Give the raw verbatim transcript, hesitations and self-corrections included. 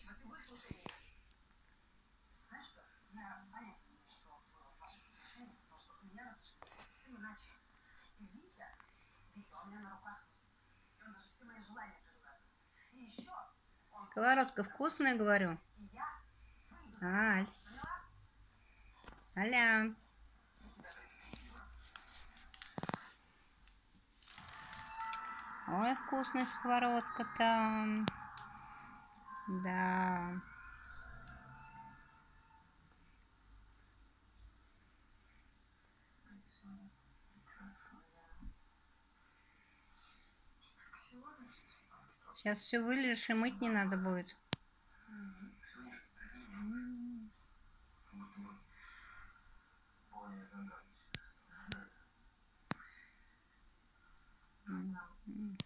Сковородка вкусная, говорю. Аль. Аля. Ой, вкусная сковородка-то. Да. Сейчас все вылежешь и мыть не надо будет. Mm-hmm.